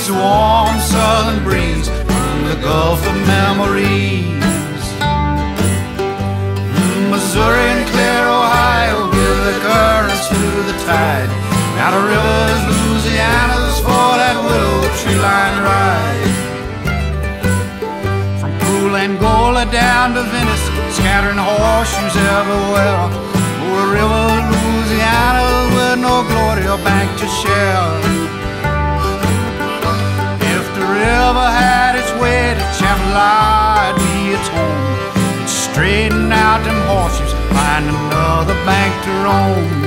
Meets the warm southern breeze from the Gulf of Memories. Missouri and clear Ohio give the currents to the tide. Out of rivers, Louisiana's for that willow tree line ride. From Poole, Angola down to Venice, scattering horseshoes everywhere. Oh, a river, Louisiana, with no glory or bank to share. If the river had its way to Chapel, I'd be its home. It'd straighten out them horseshoes, find another bank to roam.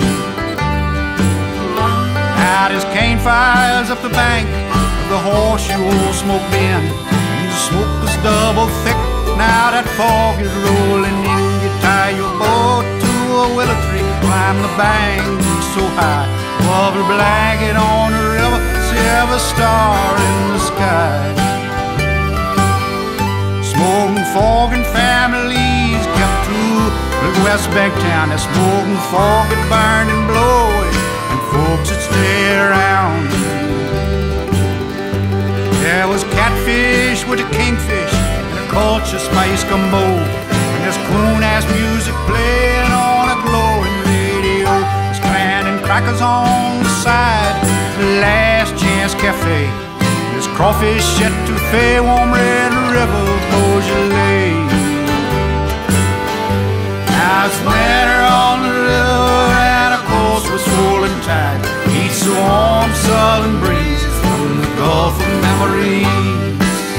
Out his cane fires up the bank of the horseshoe old smoke bin. And the smoke was double thick, now that fog is rolling in. You tie your boat to a willow tree, climb the bank so high, wove a blanket on the river, see every star in the sky. Smoking fog and families kept through the West Bank town. That smoking fog would burn and blow it, and folks would stay around. There was catfish with a kingfish and a culture spice gumbo, and there's coon-ass music playing on a glowing radio. There's clan and crackers on the side, the Last Chance Cafe. There's crawfish etouffee, warm red river Beaujolais. Now it's winter on the river and of course we're swollen tide. Meets the warm southern breeze from the Gulf of Memories.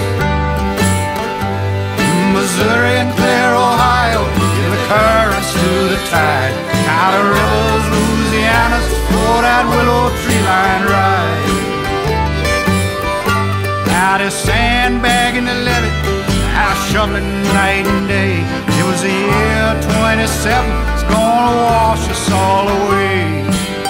Missouri and clear Ohio give the currents to the tide. Out of rivers, Louisiana's for that willow tree line ride. Out his sandbagging the levee, out shoveling night and day. It was the year 27, it's gonna wash us all away.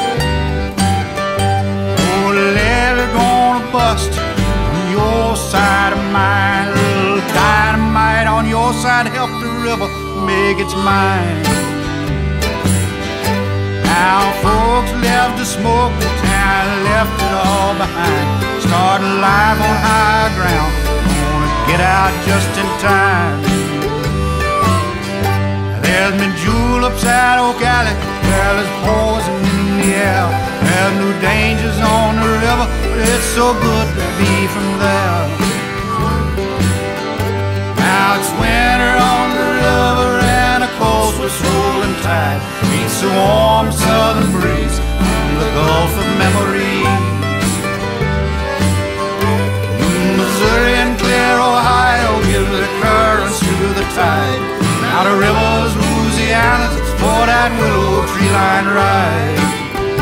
Oh, the levee gonna bust on your side of mine. A little dynamite on your side, help the river make its mine. Now folks left to smoke the town, left it all behind. Starting life on high ground, gonna get out just in time. There's been juleps at Oak Alley, well, there's poison in the air. There's new dangers on the river, but it's so good to be from there. Now it's winter on the river and of course we're swollen tide. Meets the warm southern breeze from the Gulf of Memories. Missouri and clear Ohio give the currents to the tide. Out of rivers, Louisiana's for that willow tree line ride.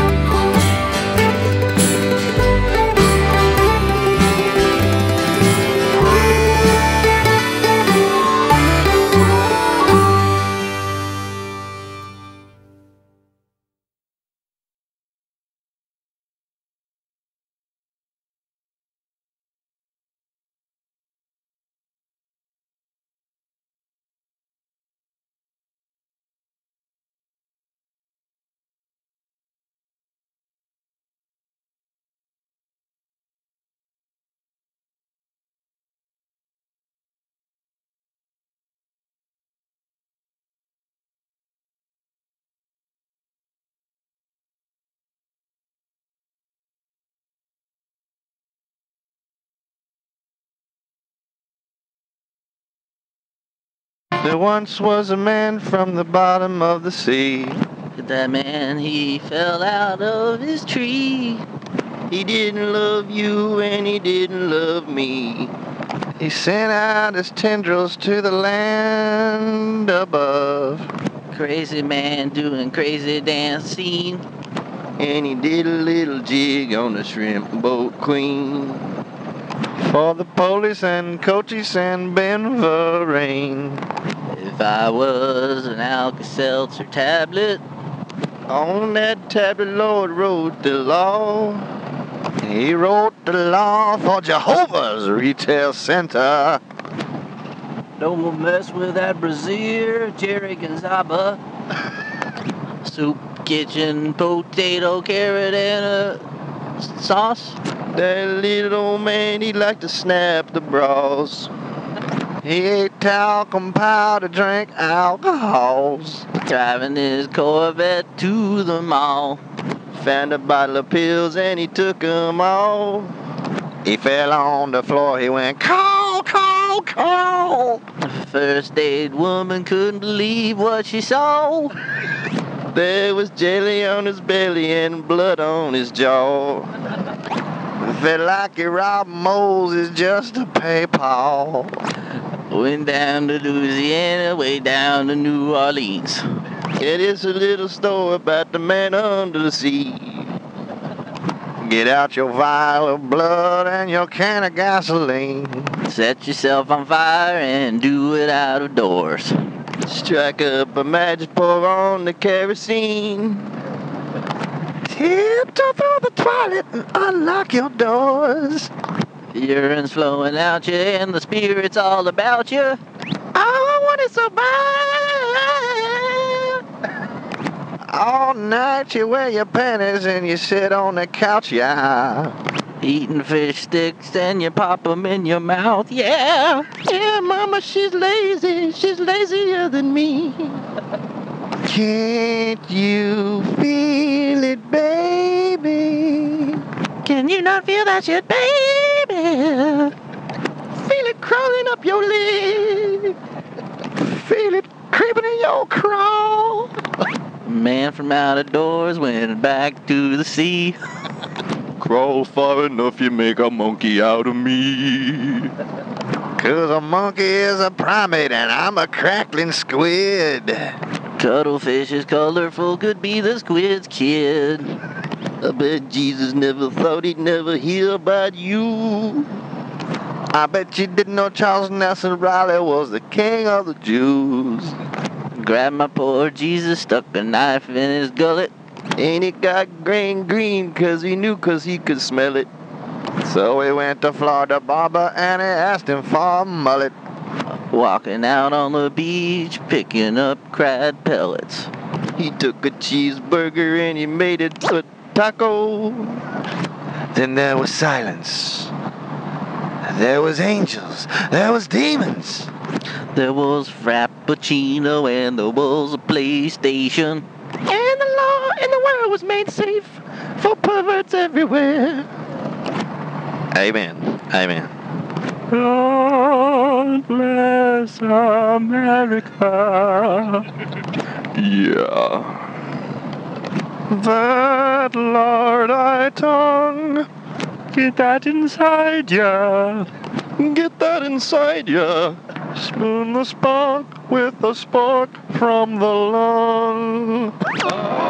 There once was a man from the bottom of the sea. That man, he fell out of his tree. He didn't love you and he didn't love me. He sent out his tendrils to the land above. Crazy man doing crazy dancing. And he did a little jig on the shrimp boat queen. For the police and coaches and Ben Verrain. If I was an Alka-Seltzer tablet, on that tablet Lord wrote the law. He wrote the law for Jehovah's Retail Center. Don't mess with that brazier, Jerry Gonzaba. Soup kitchen, potato, carrot, and a sauce. That little old man, he liked to snap the bras. He ate talcum powder, drank alcohols. Driving his Corvette to the mall. Found a bottle of pills and he took 'em all. He fell on the floor, he went, call, call, call. The first aid woman couldn't believe what she saw. There was jelly on his belly and blood on his jaw. Felt like he robbed Moses just to pay Paul. Went down to Louisiana, way down to New Orleans. It is a little story about the man under the sea. Get out your vial of blood and your can of gasoline. Set yourself on fire and do it out of doors. Strike up a match, pour on the kerosene. Tiptoe through the toilet and unlock your doors. Urine's flowing out you and the spirit's all about you. I want to survive. All night you wear your panties and you sit on the couch, yeah. Eating fish sticks and you pop 'em in your mouth, yeah. Yeah, mama, she's lazy. She's lazier than me. Can't you feel it, baby? Can you not feel that shit, baby? Feel it crawling up your leg. Feel it creeping in your crawl. Man from out of doors went back to the sea. Crawl far enough, you make a monkey out of me. 'Cause a monkey is a primate and I'm a crackling squid. Cuttlefish is colorful, could be the squid's kid. I bet Jesus never thought he'd never hear about you. I bet you didn't know Charles Nelson Riley was the king of the Jews. Grabbed my poor Jesus, stuck a knife in his gullet. And it got green 'cause he knew 'cause he could smell it. So he went to Florida barber and he asked him for a mullet. Walking out on the beach, picking up crab pellets. He took a cheeseburger and he made it a taco. Then there was silence. There was angels. There was demons. There was Frappuccino and there was a PlayStation. And the law in the world was made safe for perverts everywhere. Amen. Amen. God bless America. Yeah. That Lord I tongue. Get that inside ya. Get that inside ya. Spoon the spark with a spark from the lung.